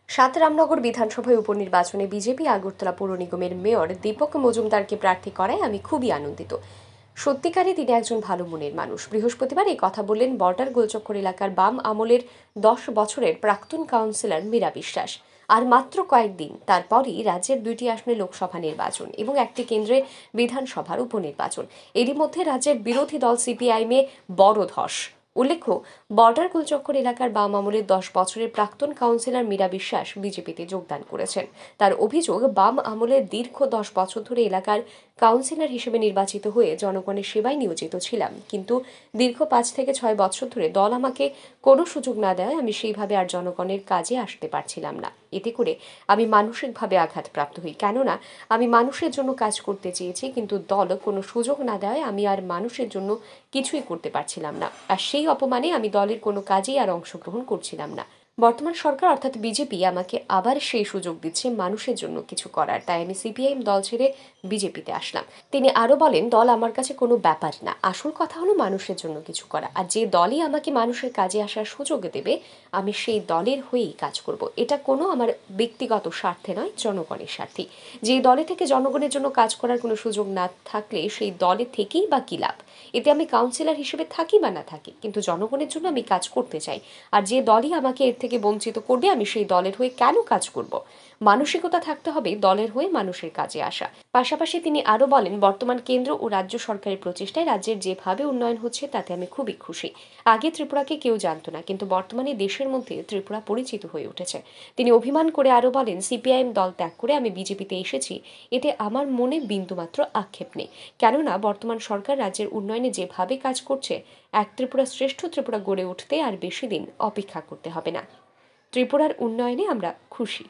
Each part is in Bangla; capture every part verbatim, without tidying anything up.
সাত রামনগর বিধানসভায় উপনির্বাচনে বিজেপি আগরতলা পৌর নিগমের মেয়র দীপক মজুমদারকে প্রার্থী করায় আমি খুবই আনন্দিত। সত্যিকারে তিনি একজন ভালো মনের মানুষ। বৃহস্পতিবার এই কথা বললেন বর্ডার গোলচক্কর এলাকার বাম আমলের দশ বছরের প্রাক্তন কাউন্সিলর মীরা বিশ্বাস। আর মাত্র কয়েকদিন তারপরই রাজ্যের দুইটি আসনে লোকসভা নির্বাচন এবং একটি কেন্দ্রে বিধানসভার উপনির্বাচন। এরই মধ্যে রাজ্যের বিরোধী দল সিপিআইএমে বড় ধস। উল্লেখ্য, বর্ডার গোলচক্কর এলাকার বাম আমলের দশ বছরের প্রাক্তন কাউন্সিলর মীরা বিশ্বাস বিজেপিতে যোগদান করেছেন। তার অভিযোগ, বাম আমলের দীর্ঘ দশ বছর ধরে এলাকার কাউন্সিলর হিসেবে নির্বাচিত হয়ে জনগণের সেবায় নিয়োজিত ছিলাম, কিন্তু দীর্ঘ পাঁচ থেকে ছয় বছর ধরে দল আমাকে কোনো সুযোগ না দেওয়ায় আমি সেইভাবে আর জনগণের কাজে আসতে পারছিলাম না। এতে করে আমি মানসিকভাবে আঘাতপ্রাপ্ত হই, কেননা আমি মানুষের জন্য কাজ করতে চেয়েছি, কিন্তু দল কোনো সুযোগ না দেওয়ায় আমি আর মানুষের জন্য কিছুই করতে পারছিলাম না। আর সেই অপমানে আমি দলের কোনো কাজেই আর অংশগ্রহণ করছিলাম না। বর্তমান সরকার অর্থাৎ বিজেপি আমাকে আবার সেই সুযোগ দিচ্ছে মানুষের জন্য কিছু করার, তাই আমি সিপিআইএম দল ছেড়ে বিজেপিতে আসলাম। তিনি আরো বলেন, দল আমার কাছে কোনো ব্যাপার না, আসল কথা হলো মানুষের জন্য কিছু করা। আর যে দলই আমাকে মানুষের কাজে আসার সুযোগ দেবে আমি সেই দলের হয়েই কাজ করব। এটা কোনো আমার ব্যক্তিগত স্বার্থে নয়, জনগণের স্বার্থে। যে দলে থেকে জনগণের জন্য কাজ করার কোনো সুযোগ না থাকলে সেই দলে থেকেই বা কি লাভ? এতে আমি কাউন্সিলর হিসেবে থাকি বা না থাকি, কিন্তু জনগণের জন্য আমি কাজ করতে চাই। আর যে দলই আমাকে এর থেকে বঞ্চিত করবে আমি সেই দলের হয়ে কেন কাজ করব? মানসিকতা থাকতে হবে দলের হয়ে মানুষের কাজে আসা। পাশাপাশি তিনি আরো বলেন, বর্তমান কেন্দ্র ও রাজ্য সরকারের প্রচেষ্টায় রাজ্যের যেভাবে উন্নয়ন হচ্ছে তাতে আমি খুবই খুশি। আগে ত্রিপুরাকে কেউ জানতো না, কিন্তু বর্তমানে দেশের মধ্যে ত্রিপুরা পরিচিত হয়ে উঠেছে। তিনি অভিমান করে আরো বলেন, সিপিআইএম দল ত্যাগ করে আমি বিজেপিতে এসেছি, এতে আমার মনে বিন্দুমাত্র আক্ষেপ নেই, কেননা বর্তমান সরকার রাজ্যের উন্নয়নে যেভাবে কাজ করছে, এক ত্রিপুরা শ্রেষ্ঠ ত্রিপুরা গড়ে উঠতে আর বেশি দিন অপেক্ষা করতে হবে না। ত্রিপুরার উন্নয়নে আমরা খুশি।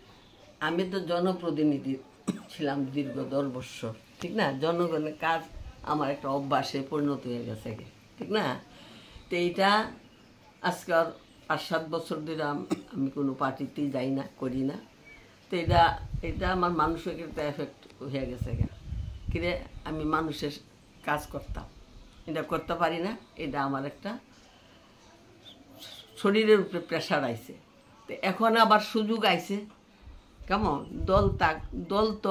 আমি তো জনপ্রতিনিধি ছিলাম দীর্ঘ দশ বছর, ঠিক না? জনগণের কাজ আমার একটা অভ্যাসে পরিণত হয়ে গেছে, ঠিক না? তো এইটা আজকে আর পাঁচ সাত বছর ধরে আমি কোনো পার্টিতেই যাই না, করি না। তো এটা এটা আমার মানসিক একটা এফেক্ট হয়ে গেছে। কিরে, আমি মানুষের কাজ করতাম, এটা করতে পারি না, এটা আমার একটা শরীরের উপরে প্রেশার আইছে। তো এখন আবার সুযোগ আইছে, কেমন দল তাক দল তো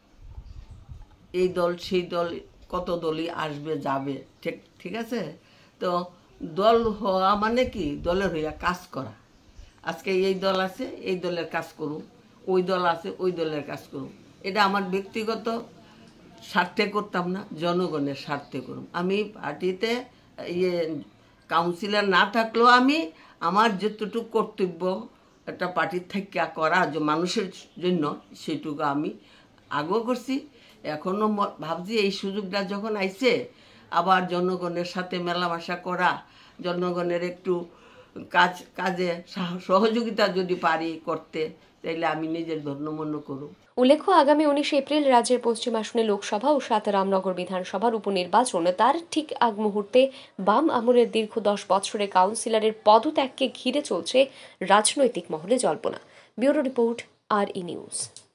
এই দল সেই দল কত দলই আসবে যাবে, ঠিক ঠিক আছে। তো দল হওয়া মানে কি, দলের হইয়া কাজ করা। আজকে এই দল আছে, এই দলের কাজ করুন, ওই দল আছে, ওই দলের কাজ করুন। এটা আমার ব্যক্তিগত স্বার্থে করতাম না, জনগণের স্বার্থে করুন। আমি পার্টিতে ইয়ে কাউন্সিলর না থাকলেও আমি আমার যতটুকু কর্তব্য একটা পার্টির থেকে করা যে মানুষের জন্য, সেটুকু আমি আগেও করছি, এখনও ভাবছি এই সুযোগটা যখন আইছে আবার জনগণের সাথে মেলামেশা করা, জনগণের একটু কাজ কাজে সহযোগিতা যদি পারি করতে, তাইলে আমি নিজের ধন্যমন্য করব। উল্লেখ্য, আগামী উনিশে এপ্রিল রাজ্যের পশ্চিম আসনে লোকসভা ও সাত রামনগর বিধানসভার উপনির্বাচন। তার ঠিক আগ মুহূর্তে বাম আমলের দীর্ঘ দশ বছরের কাউন্সিলরের পদত্যাগকে ঘিরে চলছে রাজনৈতিক মহলে জল্পনা। ব্যুরো রিপোর্ট, আর ই নিউজ।